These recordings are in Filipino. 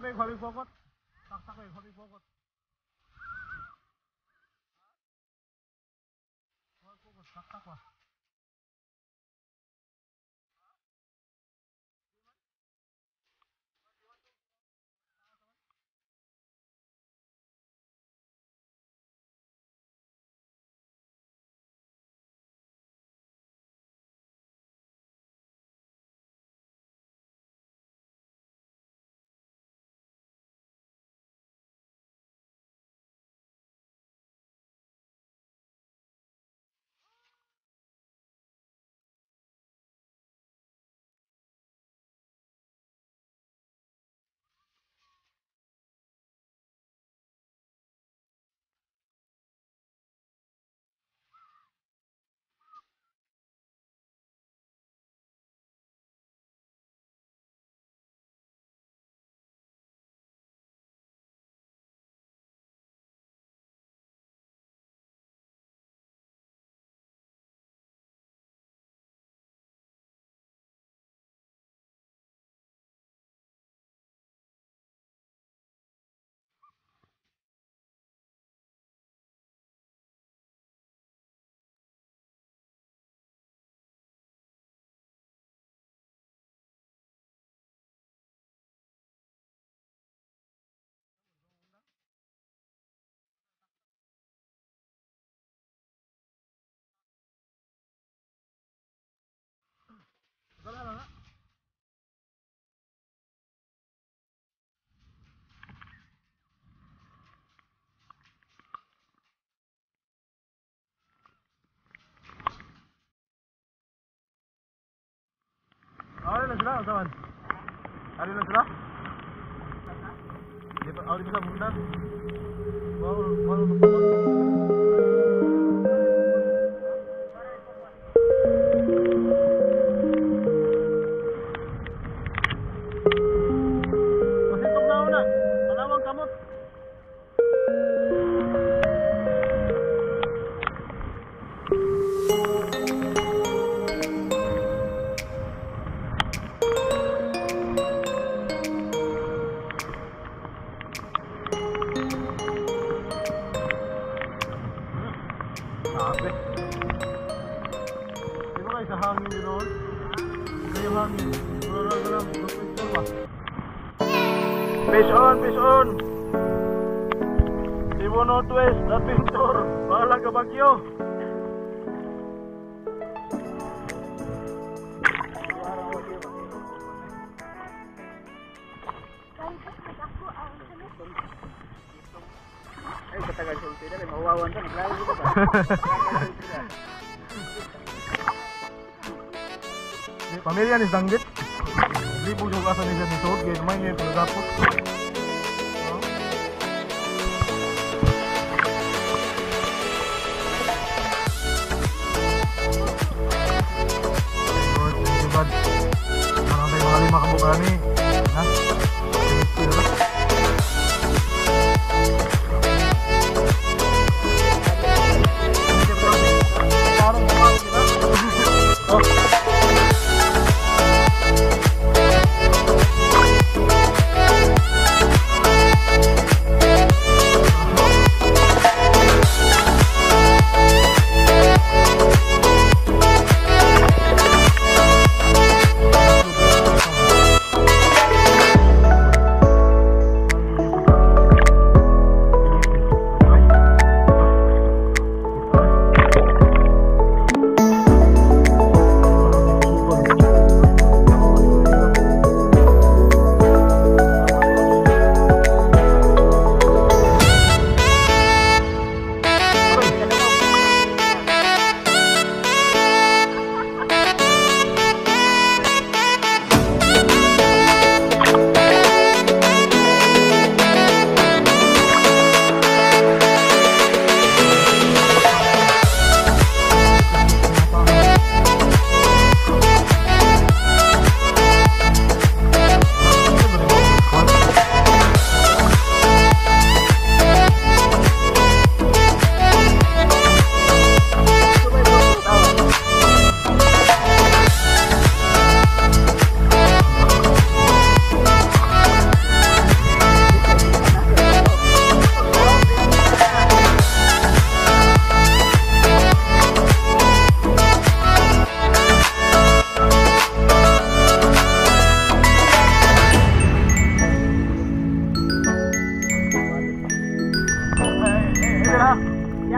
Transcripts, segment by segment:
may huling pokot. Saksak may huling pokot. Huling pokot, saksak ba? Wala na na. Awalin na sila, usawan. Awalin na sila? Awalin bisa bundan. Walau nupukot. Masintog na una. Tanawang kamot. Sabi. Di ba kayo sa hangin din noon? Kayo hangin. Wala lang. Pistol ba? Fish on! Cebu Northwest, Adventure. Bahala ka bagyo. Ay, katagal sa ultida, may mawawan ka, naglaro ko ba? Pamilya ni Danggit. Libo yung asa niya ni Sod. Kaya naman yung pagkapos. Parang tayo mga lima kabuka ni. Ha?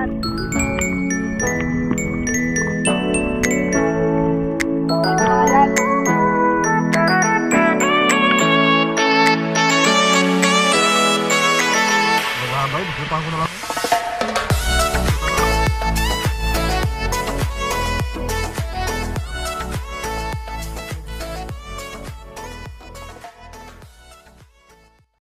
yan. Ito na yan. Nagabay, naglupahan ko na lang.